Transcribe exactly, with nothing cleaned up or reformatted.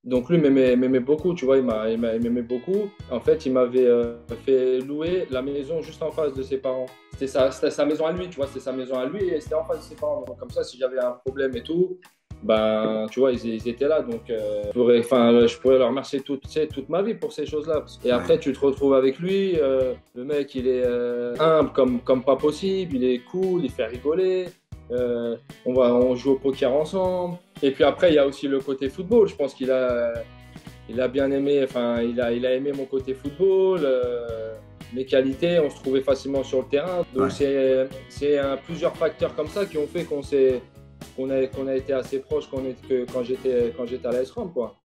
Donc lui m'aimait m'aimait beaucoup, tu vois, il m'a, il m'a- il m'aimait beaucoup. En fait, il m'avait euh, fait louer la maison juste en face de ses parents. C'était sa, c'était sa maison à lui, tu vois, c'était sa maison à lui et c'était en face de ses parents. Donc comme ça, si j'avais un problème et tout, ben, tu vois, ils, ils étaient là. Donc euh, je pourrais, enfin, je pourrais leur remercier toute, tu sais, toute ma vie pour ces choses-là. Et après, Ouais. tu te retrouves avec lui. Euh, le mec, il est euh, humble comme, comme pas possible. Il est cool, il fait rigoler. Euh, on va, on joue au poker ensemble. Et puis après, il y a aussi le côté football. Je pense qu'il a, il a bien aimé, enfin, il a, il a aimé mon côté football, euh, mes qualités. On se trouvait facilement sur le terrain. Donc Ouais. c'est, c'est un, plusieurs facteurs comme ça qui ont fait qu'on s'est, qu'on a, qu'on a été assez proches quand, on est, que, quand j'étais, quand j'étais à l'A S Rome, quoi.